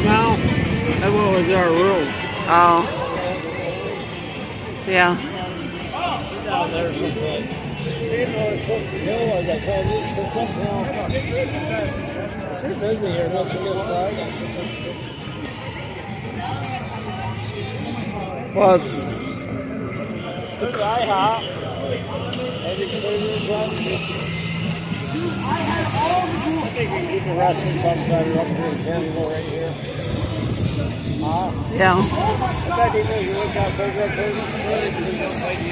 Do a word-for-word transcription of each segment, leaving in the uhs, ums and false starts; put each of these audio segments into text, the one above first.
No, that was our room. Oh. Yeah. Down there someplace. Clifton Hill, or they call this Clifton Hill. They're busy here, don't forget Friday. Well, it's... It's a IHOP. Every Thursday, Friday. I think we keep the wrestling somebody up here in Canada right here. Huh? Yeah. I thought you knew you looked out Thursday, Thursday, Thursday, because you don't like you.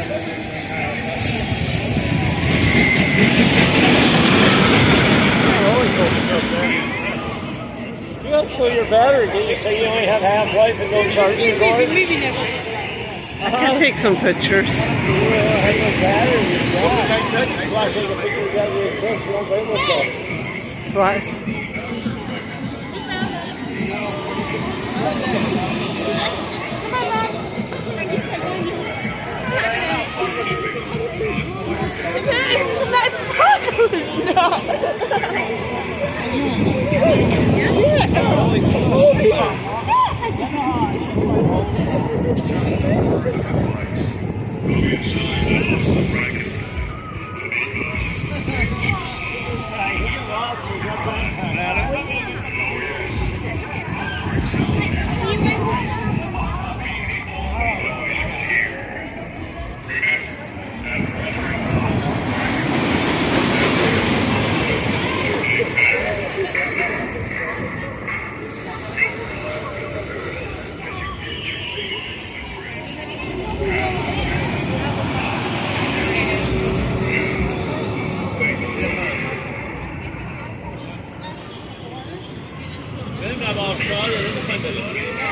You gotta show your battery, did you say you only have half life and no charging cord? I can take some pictures. You don't have no battery. You want to take a picture of that with your kids, you don't bring with that. What? I'm outside.